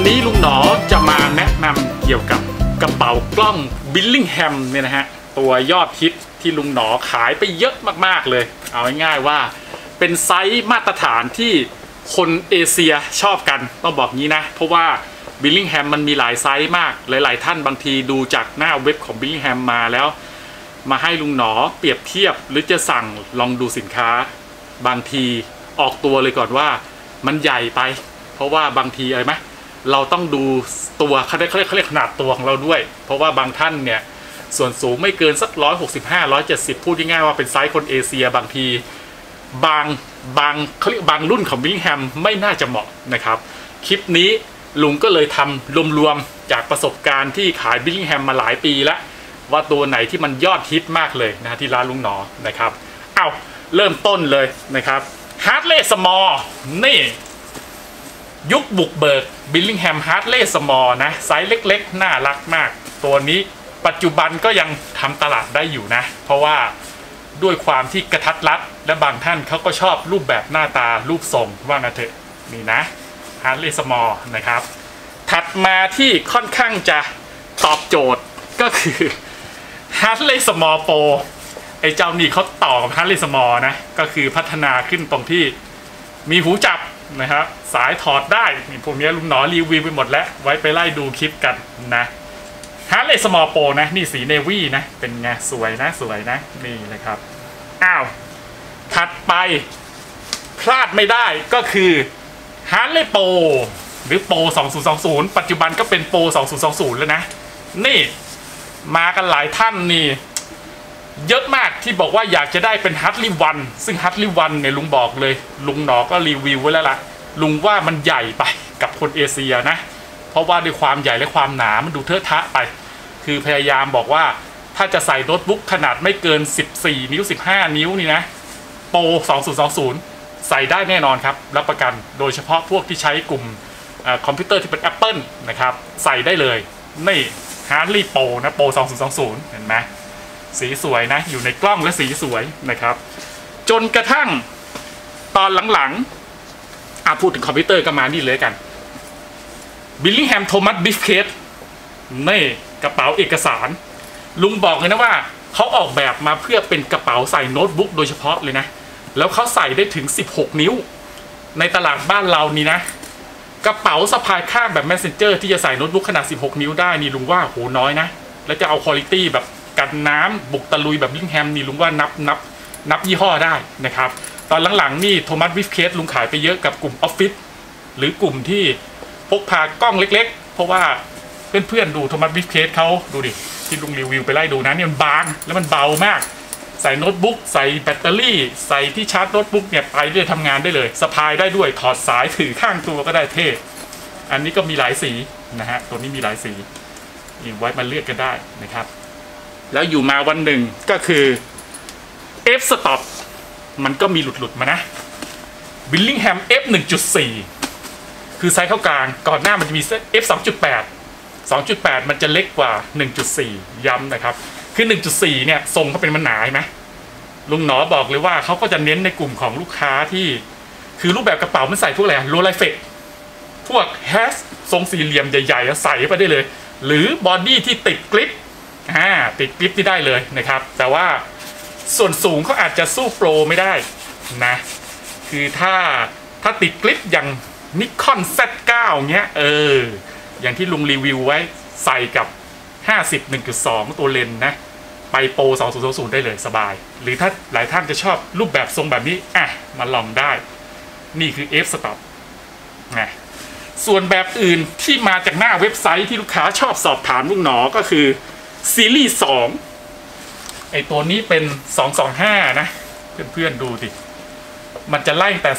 นี้ลุงหนอจะมาแนะนำเกี่ยวกับกระเป๋ากล้องบิลลิงแฮมเนี่ยนะฮะตัวยอดฮิตที่ลุงหนอขายไปเยอะมากๆเลยเอาง่ายๆว่าเป็นไซส์มาตรฐานที่คนเอเชียชอบกันต้องบอกงี้นะเพราะว่าบิลลิงแฮมมันมีหลายไซส์มากหลายๆท่านบางทีดูจากหน้าเว็บของบิลลิงแฮมมาแล้วมาให้ลุงหนอเปรียบเทียบหรือจะสั่งลองดูสินค้าบางทีออกตัวเลยก่อนว่ามันใหญ่ไปเพราะว่าบางทีอะไรไหมเราต้องดูตัวเขาเรียกขนาดตัวของเราด้วยเพราะว่าบางท่านเนี่ยส่วนสูงไม่เกินสัก165-170พูดง่ายๆว่าเป็นไซส์คนเอเชียบางทีบางเขาเรียกบางรุ่นของบิลลิงแฮมไม่น่าจะเหมาะนะครับคลิปนี้ลุงก็เลยทำรวมๆจากประสบการณ์ที่ขายบิลลิงแฮมมาหลายปีแล้วว่าตัวไหนที่มันยอดฮิตมากเลยนะที่ร้านลุงหนอนะครับเอาเริ่มต้นเลยนะครับฮาร์ดเลย์สมอลนี่ยุคบุกเบิกบิลลิงแฮมฮาร์ดเลย์สมอลนะไซส์เล็กๆน่ารักมากตัวนี้ปัจจุบันก็ยังทำตลาดได้อยู่นะเพราะว่าด้วยความที่กระทัดรัดและบางท่านเขาก็ชอบรูปแบบหน้าตารูปทรงว่างั้นเถอะนี่นะฮาร์ดเลย์สมอลนะครับถัดมาที่ค่อนข้างจะตอบโจทย์ก็คือฮาร์ดเลย์สมอลโปรไอ้เจ้านี่เขาต่อกับฮาร์ดเลย์สมอลนะก็คือพัฒนาขึ้นตรงที่มีหูจับนะครับสายถอดได้นี่พวกนี้ลุงหนอรีวิวไปหมดแล้วไว้ไปไล่ดูคลิปกันนะฮาร์ดเลย์สมอลโปรนะนี่สีเนวี่นะเป็นไงสวยนะนี่นะครับอ้าวถัดไปพลาดไม่ได้ก็คือฮาร์เลย์โปรหรือโปร2020ปัจจุบันก็เป็นโปร2020แล้วนะนี่มากันหลายท่านนี่เยอะมากที่บอกว่าอยากจะได้เป็นฮัตลี่วันซึ่งฮัตลี่วันเนี่ยลุงบอกเลยลุงหนอก็รีวิวไว้แล้วล่ะลุงว่ามันใหญ่ไปกับคนเอเชียนะเพราะว่าด้วยความใหญ่และความหนามันดูเทอะทะไปคือพยายามบอกว่าถ้าจะใส่โน้ตบุ๊กขนาดไม่เกิน14นิ้ว15นิ้วนี่นะโปร2020ใส่ได้แน่นอนครับรับประกันโดยเฉพาะพวกที่ใช้กลุ่มคอมพิวเตอร์ที่เป็น Apple นะครับใส่ได้เลยนี่ฮาร์ดลี่โปรนะโปร2020เห็นไหมสีสวยนะอยู่ในกล้องและสีสวยนะครับจนกระทั่งตอนหลังๆพูดถึงคอมพิวเตอร์ก็มานี่เลยกันบิลลิงแฮมโทมัสบิฟเคสนี่กระเป๋าเอกสารลุงบอกเลยนะว่าเขาออกแบบมาเพื่อเป็นกระเป๋าใส่โน้ตบุ๊กโดยเฉพาะเลยนะแล้วเขาใส่ได้ถึง16นิ้วในตลาดบ้านเรานี่นะกระเป๋าสะพายข้างแบบ Messenger ที่จะใส่โน้ตบุ๊กขนาด16นิ้วได้นี่ลุงว่าโหน้อยนะแล้วจะเอาคุณภาพแบบกันน้ำบุกตะลุยแบบบิลลิงแฮมนี่ลุงว่านับยี่ห้อได้นะครับตอนหลังๆนี่โทมัสบิฟเคสลุงขายไปเยอะกับกลุ่มออฟฟิศหรือกลุ่มที่พกพากล้องเล็กๆเพราะว่าเพื่อนๆดูโทมัสบิฟเคสเขาดูดิที่ลุงรีวิวไปไล่ดูนะเนี่ยมันบางแล้วมันเบามากใส่โน้ตบุ๊กใส่แบตเตอรี่ใส่ที่ชาร์จโน้ตบุ๊กเนี่ยไปเรื่อยทำงานได้เลยสะพายได้ด้วยถอดสายถือข้างตัวก็ได้เท่อันนี้ก็มีหลายสีนะฮะตัวนี้มีหลายสีไว้มาเลือกกันได้นะครับแล้วอยู่มาวันหนึ่งก็คือ F Stop มันก็มีหลุดมานะบิลลิงแฮม F 1.4 คือไซส์เข้ากลางก่อนหน้ามันจะมี F 2.8 มันจะเล็กกว่า 1.4 ย้ำนะครับคือ 1.4 เนี่ยทรงเขาเป็นมันหนาใช่ไหมลุงหนอบอกเลยว่าเขาก็จะเน้นในกลุ่มของลูกค้าที่คือรูปแบบกระเป๋ามันใส่พวกอะไรโรลไลเฟกพวกแฮชทรงสี่เหลี่ยมใหญ่ๆใส่ไปได้เลยหรือบอดี้ที่ติดกริปติดกริปที่ได้เลยนะครับแต่ว่าส่วนสูงเขาอาจจะสู้โปรไม่ได้นะคือถ้าติดกริปอย่างนิคอน Z9 เงี้ยอย่างที่ลุงรีวิวไว้ใส่กับ50 1.2 ตัวเลนนะไปโปร2020ได้เลยสบายหรือถ้าหลายท่านจะชอบรูปแบบทรงแบบนี้มาลองได้นี่คือ F Stop นะส่วนแบบอื่นที่มาจากหน้าเว็บไซต์ที่ลูกค้าชอบสอบถามลุงหนอก็คือซีรีส์2ไอตัวนี้เป็น225นะเพื่อนๆดูดิมันจะไล่แต่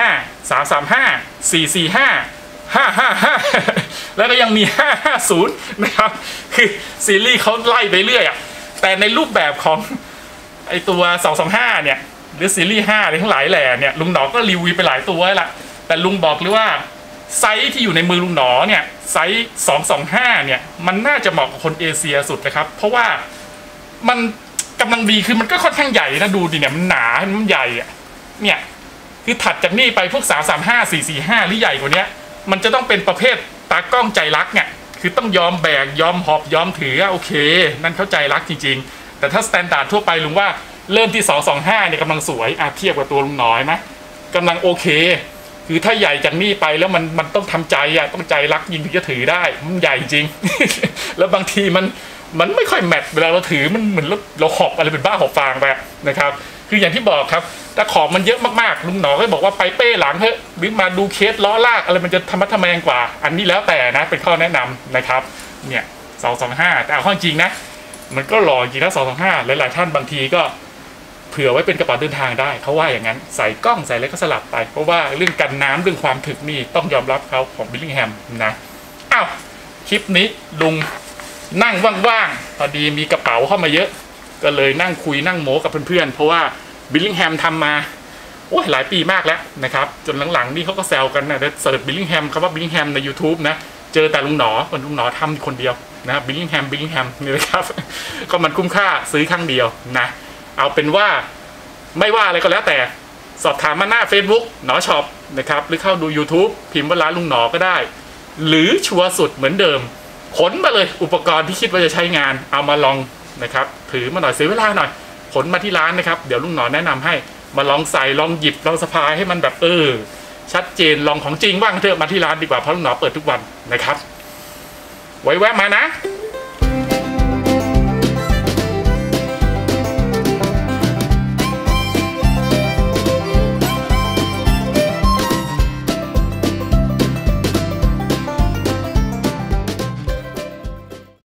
225 335 445 555แล้วก็ยังมี550นะครับคือซีรีส์เขาไล่ไปเรื่อยแต่ในรูปแบบของไอตัว225เนี่ยหรือซีรีส์5ทั้งหลายแหล่เนี่ยลุงหนอก็รีวิวไปหลายตัวแล้วล่ะแต่ลุงบอกเลยว่าไซส์ที่อยู่ในมือลุงหนอเนี่ยไซส์225เนี่ยมันน่าจะเหมาะกับคนเอเชียสุดนะครับเพราะว่ามันกำลังดีคือมันก็ค่อนข้างใหญ่นะดูดิเนี่ยมันหนามันใหญ่เนี่ยคือถัดจากนี่ไปพวก335 445หรือใหญ่กว่านี้มันจะต้องเป็นประเภทตากล้องใจรักเนี่ยคือต้องยอมแบกยอมหอบยอมถือโอเคนั่นเข้าใจรักจริงๆแต่ถ้าสแตนดาร์ดทั่วไปลุงว่าเริ่มที่225เนี่ยกำลังสวยเทียบกับตัวลุงน้อยไหมกำลังโอเคคือถ้าใหญ่จากนี่ไปแล้วมันต้องทำใจต้องใจรักยิงถึงจะถือได้มันใหญ่จริง แล้วบางทีมันไม่ค่อยแมทเวลาเราถือมันเหมือนเราหอบอะไรเป็นบ้าหอบฟางไปนะครับคืออย่างที่บอกครับแต่ของมันเยอะมากๆลุงหนอก็บอกว่าไปเป้หลังเถอะหรือมาดูเคสล้อลากอะไรมันจะธรรมะทแมงกว่าอันนี้แล้วแต่นะเป็นข้อแนะนำนะครับเนี่ย225แต่เอาข้อจริงนะมันก็หล่อจริงนะ225หลายๆท่านบางทีก็เผื่อไว้เป็นกระเป๋าเดินทางได้เขาว่าอย่างนั้นใส่กล้องใส่อะไรก็สลับไปเพราะว่าเรื่องกันน้ำเรื่องความถึกนี่ต้องยอมรับเขาของบิลลิงแฮมนะอ้าวคลิปนี้ลุงนั่งว่างๆพอดีมีกระเป๋าเข้ามาเยอะก็เลยนั่งคุยนั่งโม้กับเพื่อนๆเพราะว่าบิลลิงแฮมทำมาโอ้ยหลายปีมากแล้วนะครับจนหลังๆนี่เขาก็แซวกันนะเสิร์ชบิลลิงแฮมคำว่าบิลลิงแฮมใน YouTube นะเจอแต่ลุงหนอทำคนเดียวนะบิลลิงแฮมนี่นะครับก็มันคุ้มค่าซื้อครั้งเดียวนะเอาเป็นว่าไม่ว่าอะไรก็แล้วแต่สอบถามมาหน้า Facebook หนอช็อปนะครับหรือเข้าดู YouTube พิมพ์ว่าร้านลุงหนอก็ได้หรือชัวร์สุดเหมือนเดิมขนมาเลยอุปกรณ์ที่คิดว่าจะใช้งานเอามาลองนะครับถือมาหน่อยเสียเวลาหน่อยขนมาที่ร้านนะครับเดี๋ยวลุงหนอแนะนำให้มาลองใส่ลองหยิบลองสะพายให้มันแบบชัดเจนลองของจริงบ้างเถอะมาที่ร้านดีกว่าเพราะลุงหนอเปิดทุกวันนะครับไว้แวะมานะ